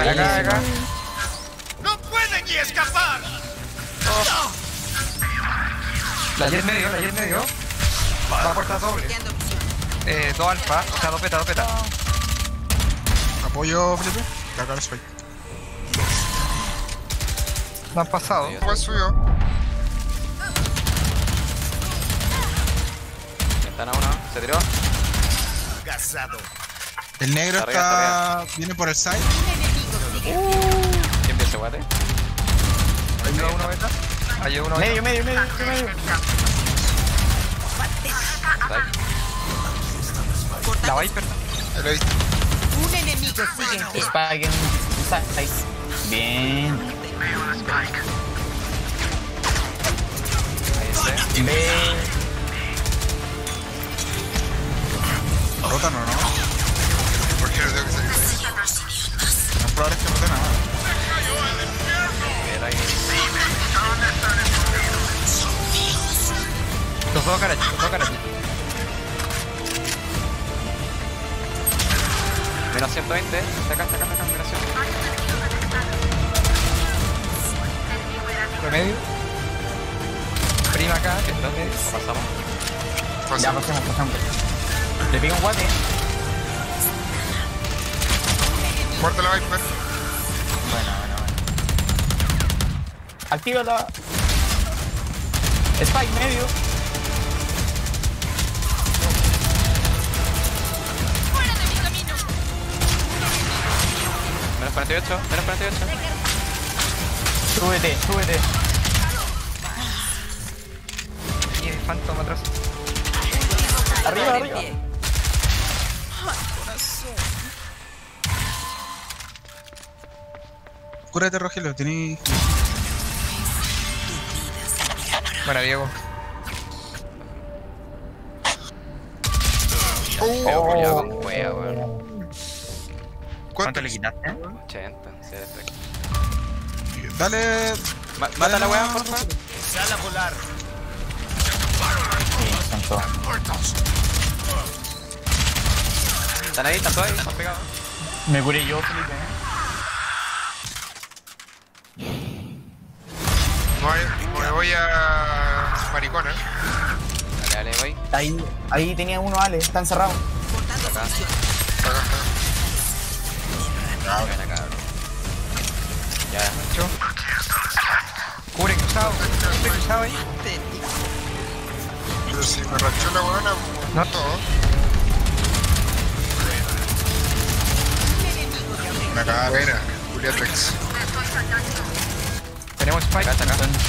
Acá. ¡No pueden ni escapar! La Jet medio. Va a puerta doble. 2 alfa, o sea, 2 beta. Apoyo, Felipe. Acá el spike. No han pasado. ¿Cuál subió? Ventana 1, se tiró. Casado. El negro Está viene por el side. ¿Quién vio ese guate? Ahí llegó uno beta. Ahí llegó uno beta. Medio. La Viper. Ahí lo he visto. Un enemigo sigue. Spike en side. Bien. Ahí está. Bien. Rotan o no. ¿Por qué no tengo que salir? Lo más probable es que roten nada. Bien ahí. Los dos garages. Menos 120. Acá, combinación. Remedio. Prima acá, que está medio. Pasamos. Ya pasamos. Le pego un guate. Muerto la Viper. Bueno. Activa la... Spike medio. Fuera de mi camino. Menos 48. Súbete. Y el Phantom atrás. Arriba. Cúrate, Rogelio. Tení... Bueno, Diego. Pero culiado con wea, weón. ¿Cuánto le quitaste? 80. Sí, perfecto. Dale. Mata a la wea, por favor. Sal a volar. Sí, son todos. Están ahí, están pegados. Me curé yo, Felipe. Me voy a... Maricona. Dale, voy. Ahí tenía uno, Ale. Está encerrado. Acá. Ven acá, bro. Ya. Cubre cruzado ahí. Pero si me rachó la buena, No. todo. Una cadera, Juliatrix. Tenemos Spike. Acá. Menos 120,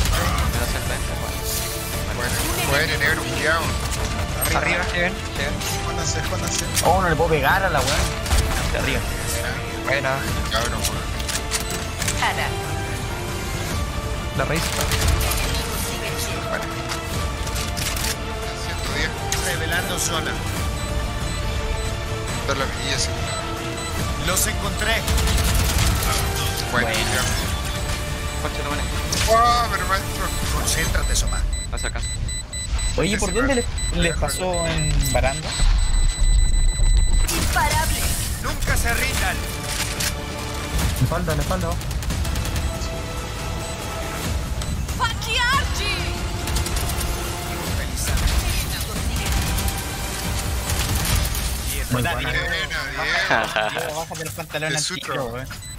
Bueno, negro, culiao. Arriba, lleguen. Escóndanse. Oh, no le puedo pegar a la weón. De arriba. Buena. Cabrón, weón. Ara. La raíz. Vale. 110. Revelando zona. Dar la vidilla, sí. Los encontré. Bueno, Bueno. ya. Concha, no vale. ¡Wow! Pero maestro. Concéntrate, Soma. No se alcanza. Oye, ¿por dónde les pasó en baranda? Imparable. Nunca se rindan. La espalda. Patriarchi. Buena, Buena, Diego. Bájate los pantalones De al sucho. tiro, weón.